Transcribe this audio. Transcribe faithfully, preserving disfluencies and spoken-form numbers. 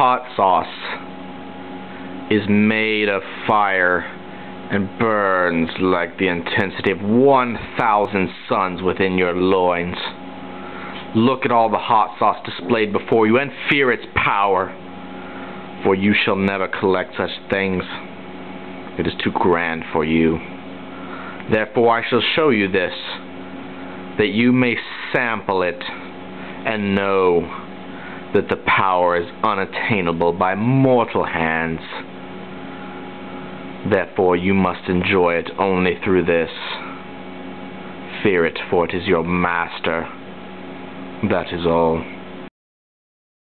hot sauce is made of fire and burns like the intensity of one thousand suns within your loins. Look at all the hot sauce displayed before you and fear its power, for you shall never collect such things. It is too grand for you. Therefore I shall show you this, that you may sample it and know that the power is unattainable by mortal hands. Therefore you must enjoy it only through this. Fear it, for it is your master. That is all.